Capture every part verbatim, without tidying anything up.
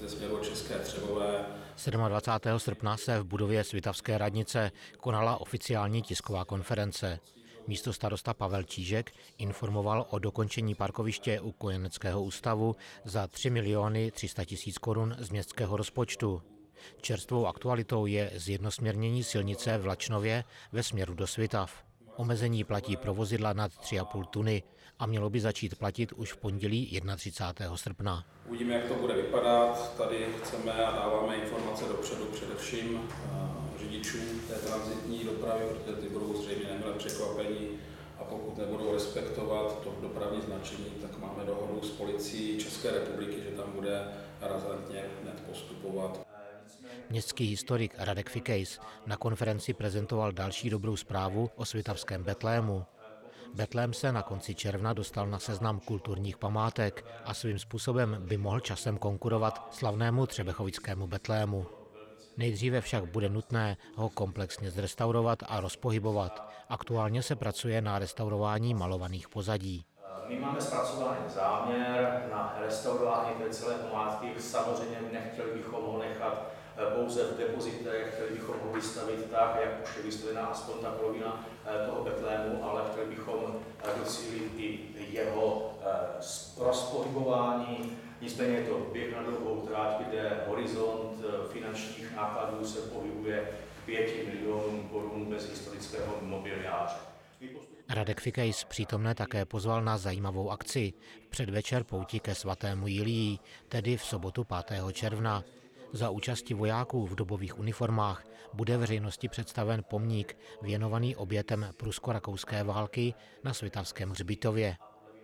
ze směru České Třebové. dvacátého sedmého srpna se v budově Svitavské radnice konala oficiální tisková konference. Místostarosta Pavel Čížek informoval o dokončení parkoviště u kojeneckého ústavu za tři miliony tři sta tisíc korun z městského rozpočtu. Čerstvou aktualitou je zjednosměrnění silnice v Lačnově ve směru do Svitav. Omezení platí pro vozidla nad tři a půl tuny a mělo by začít platit už v pondělí třicátého prvního srpna. Uvidíme, jak to bude vypadat. Tady chceme a dáváme informace dopředu především řidičům té tranzitní dopravy, protože ty budou zřejmě nemile překvapení a pokud nebudou respektovat to dopravní značení, tak máme dohodu s policií České republiky, že tam bude razantně hned postupovat. Městský historik Radek Fikejs na konferenci prezentoval další dobrou zprávu o svitavském Betlému. Betlém se na konci června dostal na seznam kulturních památek a svým způsobem by mohl časem konkurovat slavnému třebechovickému Betlému. Nejdříve však bude nutné ho komplexně zrestaurovat a rozpohybovat. Aktuálně se pracuje na restaurování malovaných pozadí. My máme zpracovaný záměr na restaurování té celé památky. Samozřejmě nechtěli bychom ho nechat pouze v depozitech, chtěli bychom ho vystavit tak, jak už je vystavená aspoň ta polovina toho Betlému, ale chtěli bychom docílit i jeho rozpohybování. Nicméně je to běh na dlouhou tráť, kde horizont finančních nákladů se pohybuje pěti milionů korun bez historického mobiliáře. Radek Fikejs přítomné také pozval na zajímavou akci v předvečer pouti ke svatému Jilii, tedy v sobotu pátého června. Za účasti vojáků v dobových uniformách bude veřejnosti představen pomník věnovaný obětem prusko-rakouské války na Svitavském hřbitově.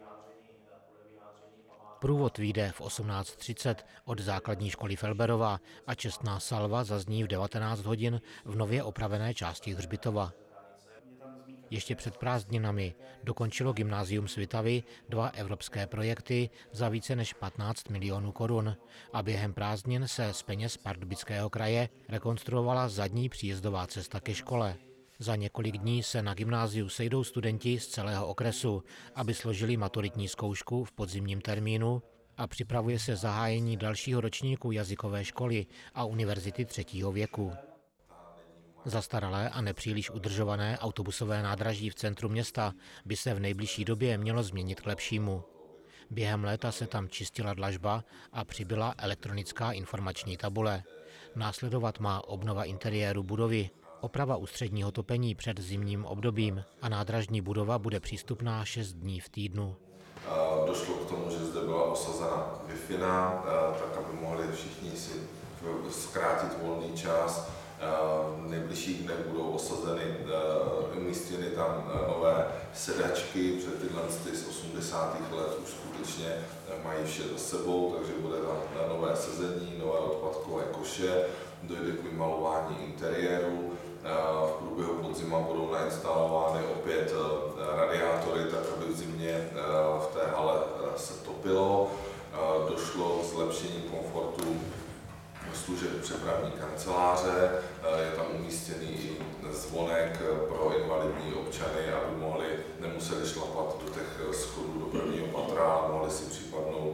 Průvod vyjde v osmnáct třicet od základní školy Felberova a čestná salva zazní v devatenáct hodin v nově opravené části hřbitova. Ještě před prázdninami dokončilo Gymnázium Svitavy dva evropské projekty za více než patnáct milionů korun a během prázdnin se z peněz Pardubického kraje rekonstruovala zadní příjezdová cesta ke škole. Za několik dní se na gymnáziu sejdou studenti z celého okresu, aby složili maturitní zkoušku v podzimním termínu a připravuje se zahájení dalšího ročníku jazykové školy a univerzity třetího věku. Zastaralé a nepříliš udržované autobusové nádraží v centru města by se v nejbližší době mělo změnit k lepšímu. Během léta se tam čistila dlažba a přibyla elektronická informační tabule. Následovat má obnova interiéru budovy, oprava ústředního topení před zimním obdobím a nádražní budova bude přístupná šest dní v týdnu. Došlo k tomu, že zde byla osazena Wi-Fi, tak aby mohli všichni si zkrátit volný čas. V nejbližších dnech budou osazeny, umístěny tam nové sedačky, protože tyhle z osmdesátých let už skutečně mají vše za sebou, takže bude tam nové sezení, nové odpadkové koše, dojde k vymalování interiéru. V průběhu podzima budou nainstalovány opět radiátory, tak aby v zimě v té hale se topilo. Došlo k zlepšení komfortu služeb přepravní kanceláře, je tam umístěný i zvonek pro invalidní občany, aby mohli, nemuseli šlapat do těch schodů do prvního patra a mohli si případnou,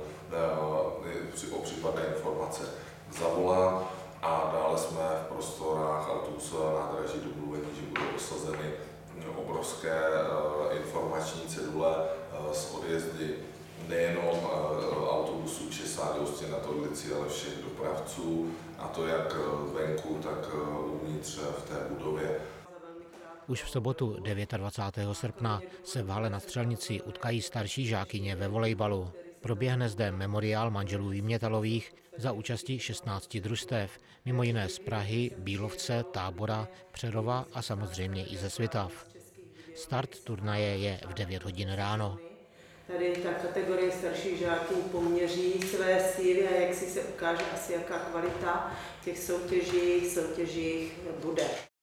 o případné informace zavolat. A dále jsme v prostorách autobusového nádraží domluveni, že budou osazeny obrovské informační cedule s odjezdy nejenom autobusů Česá, Dostěna, Torlici, ale všech dopravců, a to jak venku, tak uvnitř v té budově. Už v sobotu dvacátého devátého srpna se v hale na Střelnici utkají starší žákyně ve volejbalu. Proběhne zde memoriál manželů Výmětalových za účasti šestnácti družstev, mimo jiné z Prahy, Bílovce, Tábora, Přerova a samozřejmě i ze Svitav. Start turnaje je v devět hodin ráno. Tady ta kategorie starších žáků poměří své síly a jak si se ukáže asi jaká kvalita těch soutěží, soutěžích bude.